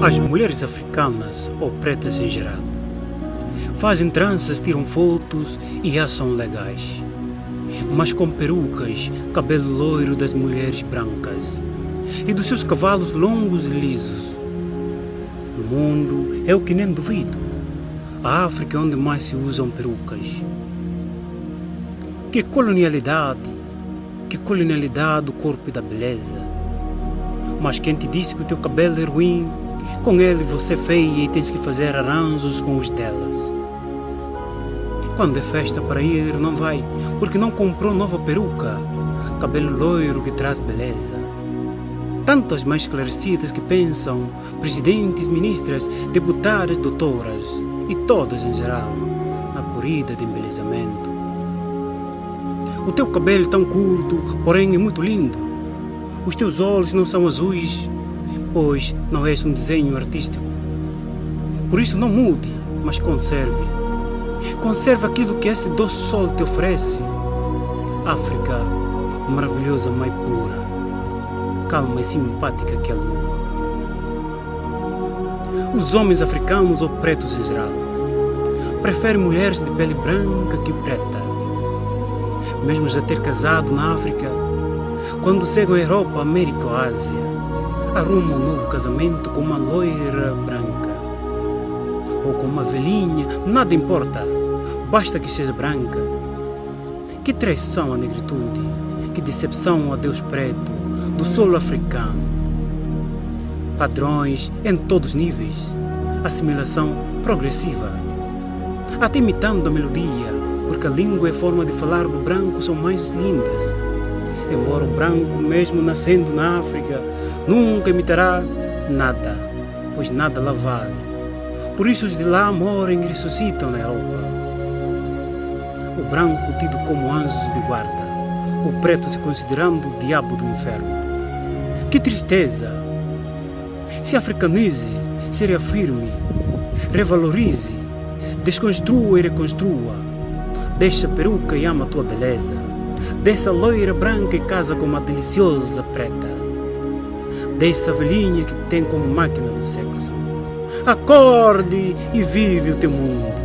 As mulheres africanas, ou pretas em geral, fazem tranças, tiram fotos e já são legais. Mas com perucas, cabelo loiro das mulheres brancas e dos seus cavalos longos e lisos. No mundo, é o que nem duvido, a África é onde mais se usam perucas. Que colonialidade do corpo e da beleza. Mas quem te disse que o teu cabelo é ruim, com ele você é feia e tens que fazer arranjos com os delas. Quando é festa para ir, não vai, porque não comprou nova peruca, cabelo loiro que traz beleza. Tantas mais esclarecidas que pensam, presidentes, ministras, deputadas, doutoras, e todas em geral, na corrida de embelezamento. O teu cabelo é tão curto, porém é muito lindo. Os teus olhos não são azuis, pois não és um desenho artístico. Por isso não mude, mas conserve. Conserve aquilo que esse doce sol te oferece. África, maravilhosa mãe pura, calma e simpática que a lua. Os homens africanos ou pretos em geral preferem mulheres de pele branca que preta. Mesmo já ter casado na África, quando chegam à Europa, América ou Ásia, arrumam um novo casamento com uma loira branca ou com uma velhinha, nada importa, basta que seja branca. Que traição à negritude, que decepção a Deus preto do solo africano. Padrões em todos os níveis, assimilação progressiva, até imitando a melodia, porque a língua e a forma de falar do branco são mais lindas. Embora o branco, mesmo nascendo na África, nunca imitará nada, pois nada lá vale. Por isso os de lá morrem e ressuscitam na Europa. O branco tido como anjo de guarda, o preto se considerando o diabo do inferno. Que tristeza! Se africanize, se reafirme, revalorize, desconstrua e reconstrua. Deixa a peruca e ama a tua beleza. Deixa a loira branca e casa com uma deliciosa preta. Deixa a velhinha que tem como máquina do sexo. Acorde e vive o teu mundo.